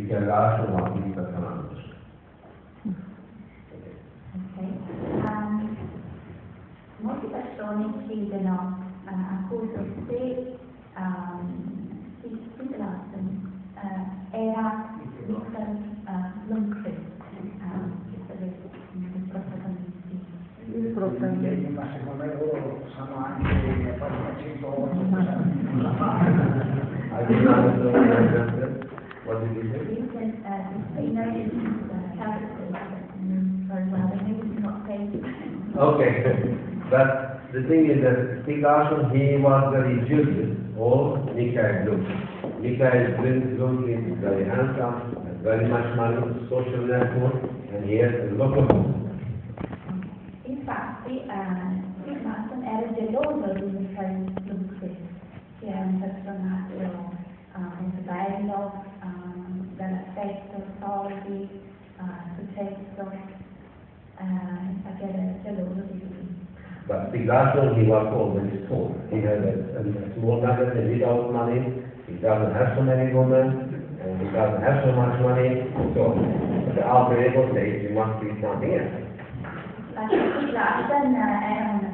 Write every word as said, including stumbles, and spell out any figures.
che lasciano la vita canale. Okay. Um, molte persone chiedono uh, a cosa se um, si Sinterklaas uh, era Mikael uh, Lundqvist, uh, che sarebbe uno dei protagonisti. Il protagonisti. Ma secondo me loro sanno anche a pagina centootto. What did you say? You can, uh, they know these uh, characters um, very well, they maybe not say. Okay, but the thing is that Stig Larsson, he was very jealous of Mikael Blomqvist. Mikael Blomqvist is very handsome, has very much money, social network, and he has a lot of money. Infatti, Stig Larsson era geloso di Mikael Lundqvist, che è un personaggio uh, molto bello, um, dall'aspetto, soldi, uh, successo, uh, infatti era geloso di lui. But Stig Larsson, he was always poor. He had a, a, a small magazine without money, he doesn't have so many women, and he doesn't have so much money, so the alter ego says you must be something else. Stig Larsson era un